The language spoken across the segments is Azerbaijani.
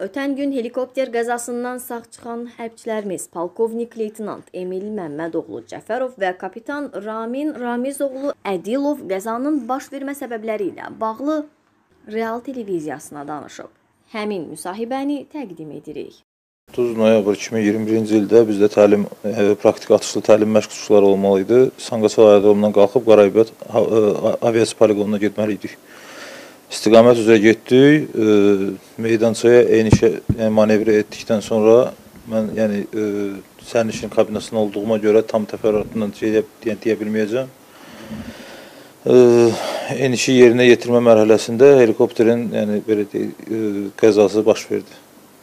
Ötən gün helikopter qəzasından sağ çıxan hərbçilərimiz polkovnik leytenant Emil Məmmədoğlu Cəfərov və kapitan Ramin Ramizoğlu Ədilov qəzanın baş vermə səbəbləri ilə bağlı Real televiziyasına danışıb. Həmin müsahibəni təqdim edirik. 30 noyabr 2021-ci ildə bizdə praktik atışlı təlim məşqçiləri olmalıydı. Sanqaçal aerodromundan qalxıb Qarabiyat aviasiya poligonuna getməli idik. İstiqamət üzrə getdik, meydançaya enişə manevr etdikdən sonra mən sərnişin kabinasında olduğuma görə tam təfərrüatla deyə bilməyəcəm. Enişi yerinə yetirmə mərhələsində helikopterin qəzası baş verdi.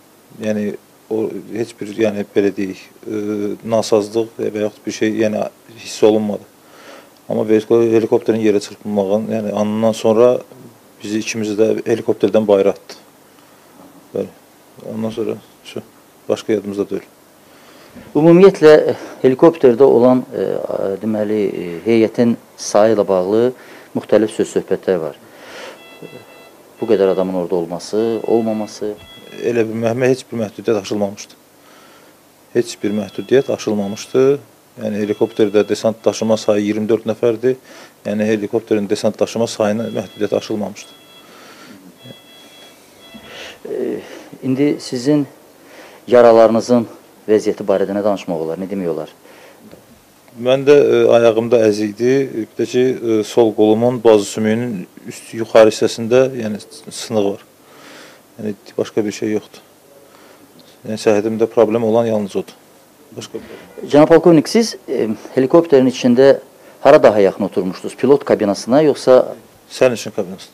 Heç bir nasazlıq və yaxud bir şey hiss olunmadı. Amma helikopterin yerə çırpılmağın anından sonra bizi ikimizi də helikopterdən bayıra atdı. Ondan sonra başqa yadımızda deyil. Ümumiyyətlə, helikopterdə olan heyətin sayı ilə bağlı müxtəlif söz-söhbətlər var. Bu qədər adamın orada olması, olmaması. Elə bir heç bir məhdudiyyət aşılmamışdı. Heç bir məhdudiyyət aşılmamışdı. Helikopterdə desant daşıma sayı 24 nəfərdir. Helikopterin desant daşıma sayına məhdudiyyət aşılmamışdı. İndi sizin yaralarınızın vəziyyəti barədə nə danışmaq olar, nə demək olar? Məndə ayağımda əzikdi. Bir də ki, sol qolumun bazı sümüyünün yuxarı hissəsində sınıq var. Başqa bir şey yoxdur. Səhhətimdə problem olan yalnız odur. Cənab polkovnik, siz helikopterin içində hara daha yaxın oturmuşdunuz? Pilot kabinasına, yoxsa? Sərnişin kabinasında.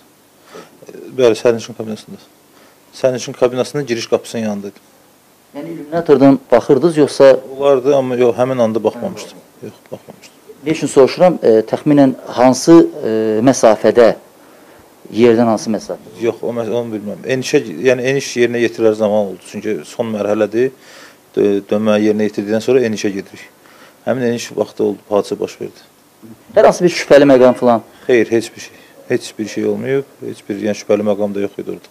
Bəli, sərnişin kabinasında. Sərnişin kabinasının giriş qapısının yanındaydım. İllüminatordan baxırdınız, yoxsa? Olardı, amma yox, həmin anda baxmamışdım. Yox, baxmamışdım. Ne üçün soruşuram? Təxminən hansı məsafədə, yerdən hansı məsafə? Yox, onu bilməm. Eniş yerinə yetirilər zaman oldu. Çünki son mərhələdir. Dönmə yerinə yetirdikdən sonra enişə gedirik. Həmin eniş vaxtı oldu, hadisə baş verdi. Hər hansı bir şübhəli məqam falan? Xeyr, heç bir şey. Heç bir şey olmayıb. Heç bir şübhəli məqam da yox idi orada.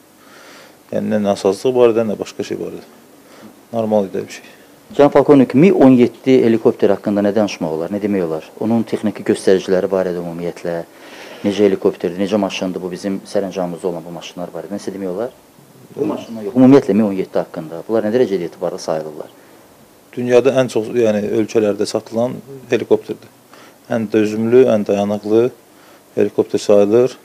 Nə nasazlıq var idi, nə başqa şey var idi. Normal idi bir şey. Cənab polkovnik, Mi-17 helikopter haqqında nə danışmaq olar, nə demək olar? Onun texniki göstəriciləri barədə ümumiyyətlə, necə helikopterdir, necə maşındır bu bizim sərəncamımızda olan bu maşınlar barədə, nəsə demək olar? Bu maşınlar yox, ümumiyyətlə Mi-17 haqqında, bunlar nə dərəcədə etibarlı sayılırlar? Dünyada ən çox ölkələrdə satılan helikopterdir. Ən dözümlü, ən dayanıqlı helikopter sayılır.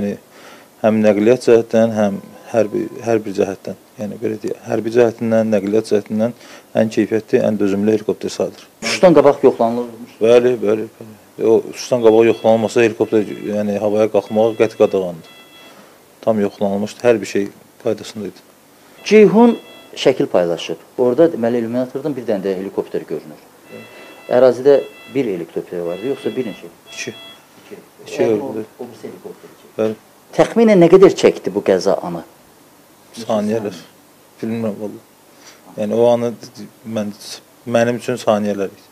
Həm nəqliyyat cəhətdən, həm hər bir cəhətdən. Hərbi cəhətindən, nəqliyyat cəhətindən ən keyfiyyətli, ən dözümlü helikopter sayılır. Uçuşdan qabaq yoxlanılırmış. Bəli. Uçuşdan qabaq yoxlanılmasa helikopter havaya qalxmağa qəti qadağandır. Tam yoxlanılmışdı, hər bir şey qaydasındaydı. Ceyhun şəkil paylaşıb. Orada deməli illuminatordan bir dənə də helikopter görünür. Ərazidə bir helikopter vardı, yoxsa bir neçə? İki helikopter. Təxminən nə qədər çəkdi bu qəza anı? Saniyələr. Bilmirəm valla. O anı mənim üçün saniyələr idi.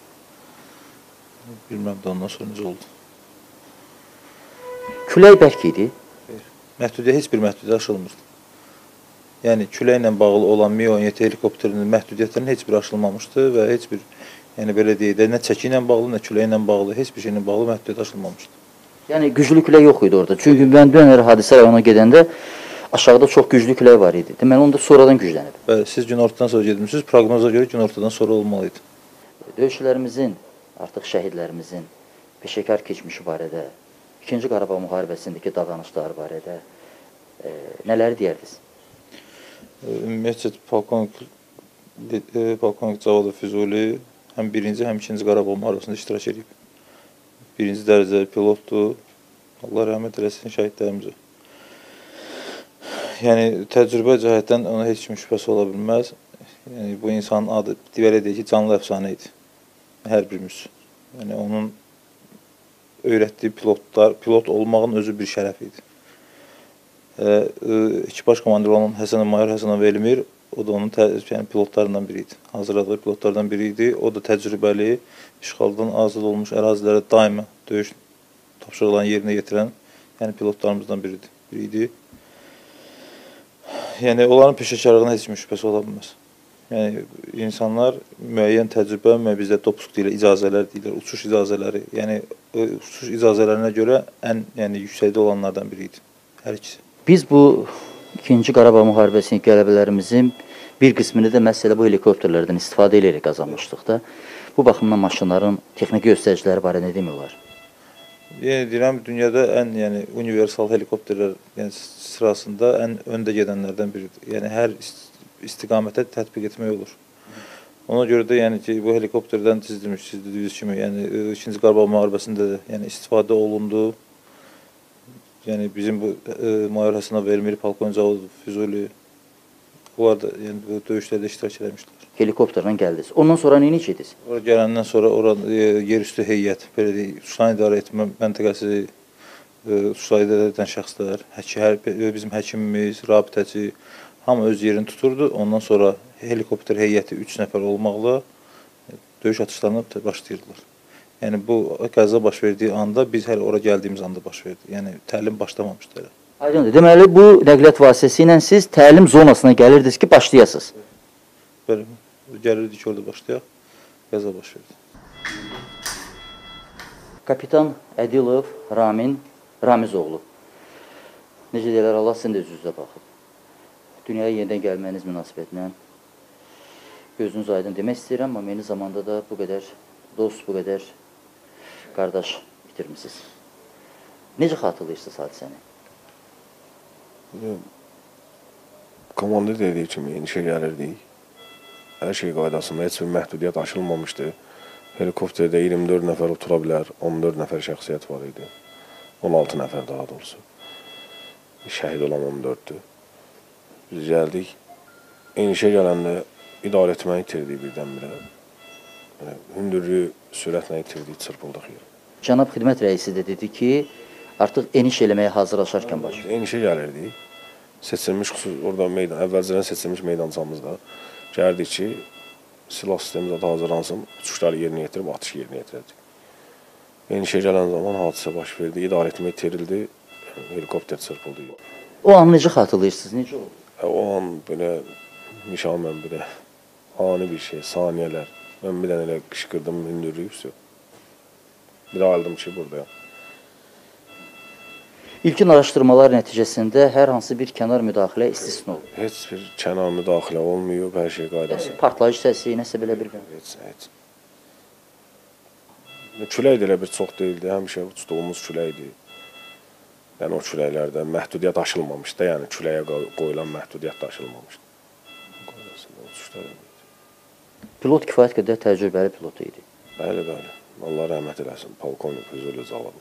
Bilmirəm də ondan sonra necə oldu. Külək bərk idi? Heç bir məhdudiyyət aşılmırdı. Küləklə bağlı olan Mi-17 helikopterinin məhdudiyyətlərinin heç biri aşılmamışdı və heç bir, belə deyək də, nə çəki ilə bağlı, nə küləklə bağlı, heç bir şeylə bağlı məhdudiyyət aşılmamışdı. Güclü külək yox idi orada. Çünki mən dönər hadisə rayonuna gedəndə aşağıda çox güclü külək var idi. Deməli, onda sonradan güclənib. Bəli, siz günortadan sonra gedmişsiniz, proqnoza görə günortadan sonra olmalıydı. Döyüşçülərimizin, artıq şəhidlərimizin peşəkar keçmişi barədə, 2-ci Qarabağ müharibəsindəki davranışları barədə nələri deyərdiniz? Ümumiyyətcə, polkovnik Cavadov Füzuli həm 1-ci, həm 2-ci Qarabağ müharibəsində iştirak edib. 1-ci dərəcəli pilotdur. Allah rəhmət eləsin şəhidlərimizə. Təcrübə cəhətdən ona heç kim şübhəsi ola bilməz. Bu insanın adı, belə deyək ki, canlı əfsanə idi. Hər birimiz. Onun öyrətdiyi pilot olmağın özü bir şərəf idi. Ekipaj komandiri olan Mayor Həsənov Elmir, o da onun pilotlarından biri idi. Hazırladığı pilotlardan biri idi. O da təcrübəli, işğaldan azad olmuş ərazilərə daima döyüş tapşırıqlarını yerinə yetirən pilotlarımızdan biri idi. yəni onların peşəkarlığına heç bir şübhəsi ola bilməz. Yəni insanlar müəyyən təcrübə, bizdə dopusk deyilir, icazələr deyilir, uçuş icazələri. Yəni uçuş icazələrinə görə ən yüksəkdə olanlardan biri idi hər ikisi. Biz bu 2-ci Qarabağ müharibəsinin qələbələrimizin bir qismini də məhz elə bu helikopterlərdən istifadə edərək qazanmışdıq da. Bu baxımdan maşınların texniki göstəriciləri barədə nə demək olar? Deyirəm, dünyada ən universal helikopterlər sırasında ən öndə gedənlərdən biridir. Yəni hər istiqamətə tətbiq etmək olur. Ona görə də ki, bu helikopterdən siz dediyiniz kimi, 2-ci Qarabağ müharibəsində də istifadə olundu. Yəni bizim bu Mayor Həsənov, Elmiri Polkovnik Cavodov, Füzuli, bunlar da bu döyüşlərdə iştirak etmişdilər. Helikopterlə gəldiniz. Ondan sonra nə edirsiniz? Ora gələndən sonra yerüstü heyət, belə deyək, uçuşların idarə etmə məntəqəsi, uçuşları idarə edən şəxslər, bizim həkimimiz, rabitəçi, hamı öz yerini tuturdu. Ondan sonra helikopter heyəti 3 nəfər olmaqla döyüş atışlarına başlayırdılar. Yəni bu qəza baş verdiyi anda, biz hələ ora gəldiyimiz anda baş verdi. Yəni təlim başlamamışdı hələ. Aydındır. Deməli, bu nəqliyyat vasitəsi ilə siz təlim zonasına gəlirdiniz ki, başlayasınız. Bəli, gəlirdik ki, orada başlayaq, qəza baş verdi. Kapitan Ədilov Ramin Ramizoğlu. Necə deyirlər, Allah sizin də üzünüzə baxıb. Dünyaya yenidən gəlməyiniz münasibətinə gözünüz aydın demək istəyirəm, amma eyni zamanda da bu qədər dost, bu qədər qardaş itirmişsiniz. Necə xatırlayırsınız hadisəni? Komandir dediyi kimi enişə gəlirdik. Hər şey qaydasında, heç bir məhdudiyyət aşılmamışdı. Helikopterdə 24 nəfər otura bilər, 14 nəfər şəxsiyyət var idi. 16 nəfər daha doğrusu. Şəhid olan 14-dür. Biz gəldik. Enişə gələndə idarə etməyi itirdik birdən-birə. Hündürlüyü sürətlə itirdik, çırpıldıq yerə. Cənab xidmət rəisi də dedi ki, artıq eniş eləməyə hazırlaşarkən başlayır. Enişə gəlirdik. Seçilmiş, orada əvvəlcədən seçilmiş meydancamızda gəldik ki, silah sistemimiz də hazırlansın, uçuşları yerinə yetirib, atış yerinə yetirdik. Enişə gələn zaman hadisə baş verdi, idarə etmək itirildi, helikopter çırpıldı. O an necə xatırlayırsınız, necə oldu? O an belə, nişanən belə ani bir şey, saniyələr. Mən bir dənə elə qışqırdım, hündürlüyü. Bir də aldım ki, buradayım. İlkin araşdırmalar nəticəsində hər hansı bir kənar müdaxilə istisna olub. Heç bir kənar müdaxilə olmuyor, hər şey qaydası. Partlayış səsi, nəsə belə bir gün. Heç. Külək də elə bir çox deyildi, həmişə uçduğumuz küləkdir. Yəni o küləklərdə məhdudiyyət aşılmamışdı, yəni küləyə qoyulan məhdudiyyət də aşılmamışdı. Qaydasında uçuşlar edirdi. Pilot kifayət qədər təcrübəli pilot idi. Bəli, bəli. Allah rəhmət eləsin, Polkovnik Füzuli Cavodov.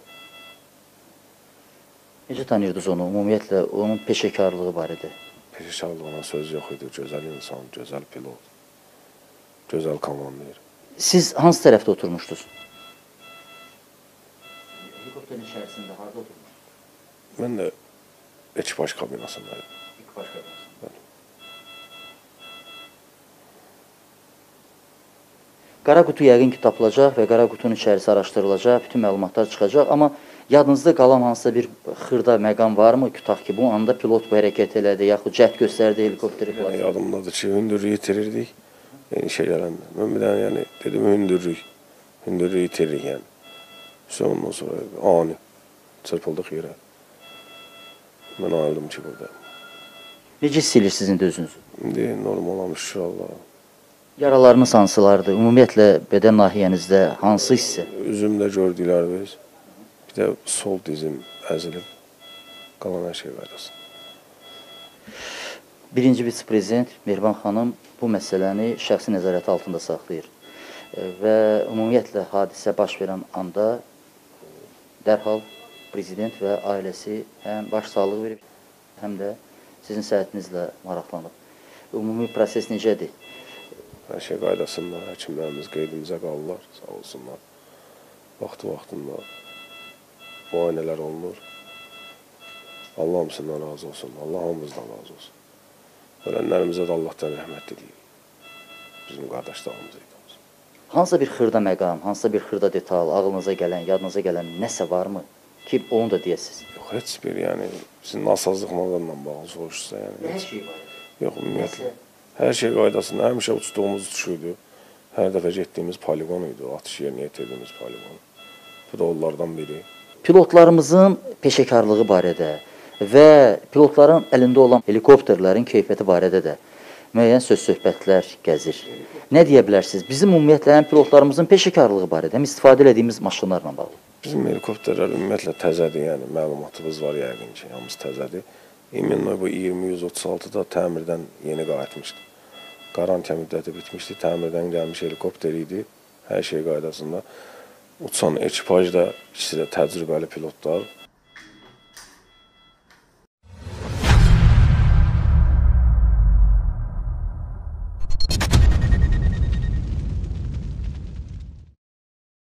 Necə tanıyırdınız onu, ümumiyyətlə onun peşəkarlığı barədə? Peşəkarlığına söz yox idi, gözəl insan, gözəl pilot, gözəl komandir. Siz hansı tərəfdə oturmuşdunuz? Helikopterin içərisində harada oturmuşdunuz? Mən də ekipaj kabinasındaydım. Ekipaj kabinasında. Qara qutu yəqin ki tapılacaq və qara qutunun içərisi araşdırılacaq, bütün məlumatlar çıxacaq, amma yadınızda qalan hansısa bir xırda məqam varmı? Tutaq ki, bu anda pilot bu hərəkət elədi, yaxud cəhd göstərdi helikopteri. Yadımdadır ki, hündürlüyü itirirdik, enişə gələndə. Mən bir dənə dedim, hündürlüyü itiririk yəni. Ondan sonra ani çırpıldıq yerə. Mən ayrıldım ki, burada. Necə hiss edirsiniz indi özünüzü? İndi normal olmuş, şükür Allah'a. Yaralarınız hansılardı? Ümumiyyətlə bədən nahiyənizdə hansı hissə? Üzümdə gördüklər biz. Bir də sol dizim əzilib. Qalan hər şey qaydasında. Birinci vitse-prezident Mehriban xanım bu məsələni şəxsi nəzarəti altında saxlayır. Və ümumiyyətlə hadisə baş verən anda dərhal prezident və ailəsi həm başsağlığı verib, həm də sizin səhhətinizlə maraqlanıb. Ümumi proses necədir? Hər şey qaydasında, həkimlərimiz qeydimizə qalırlar, sağ olsunlar. Vaxtı-vaxtında müayinələr olunur. Allah hamısından razı olsun, Allah hamımızdan razı olsun. Ölənlərimizə də Allahdan rəhmət diləyir. Bizim qardaşlarımız idi. Hansısa bir xırda məqam, hansısa bir xırda detal, ağlınıza gələn, yadınıza gələn nəsə varmı ki, onu da deyəsiniz? Yox, heç bir, yəni, sizin nasazlıqlarla bağlı soruşsa, yəni. Hər şey var. Yox, ümumiyyətlə. Hər şey qaydasında, həmişə uçduğumuz uçuş idi. Hər dəfə getdiyimiz poligon idi, atış yerinə yetirdiyimiz poligon. Bu da onlardan biri. Pilotlarımızın peşəkarlığı barədə və pilotların əlində olan helikopterlərin keyfiyyəti barədə də müəyyən söz-söhbətlər gəzir. Nə deyə bilərsiniz? Bizim ümumiyyətlə həm pilotlarımızın peşəkarlığı barədə, həm istifadə etdiyimiz maşınlarla bağlı. Bizim helikopterlər ümumiyyətlə təzədir, yəni məlumatımız var yəqin ki, hamısı təzədir. İminnoy bu 20-136-da təmirdən yeni qayıtmışdı. Qarantiya müddəti bitmişdi, təmirdən gəlmiş helikopter idi, hər şey qaydasında. Uçan ekipaj da ikisi də təcrübəli pilotlar.